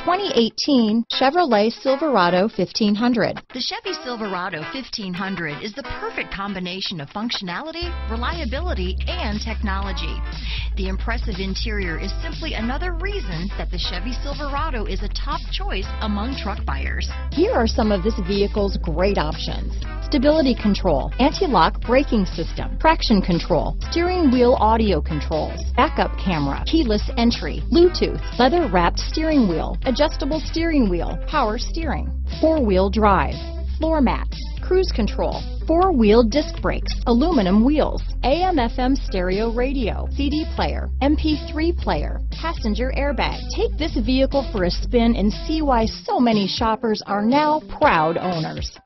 2018 Chevrolet Silverado 1500. The Chevy Silverado 1500 is the perfect combination of functionality, reliability, and technology. The impressive interior is simply another reason that the Chevy Silverado is a top choice among truck buyers. Here are some of this vehicle's great options: stability control, anti-lock braking system, traction control, steering wheel audio controls, backup camera, keyless entry, Bluetooth, leather-wrapped steering wheel, adjustable steering wheel, power steering, four-wheel drive, floor mats, cruise control, four-wheel disc brakes, aluminum wheels, AM/FM stereo radio, CD player, MP3 player, passenger airbag. Take this vehicle for a spin and see why so many shoppers are now proud owners.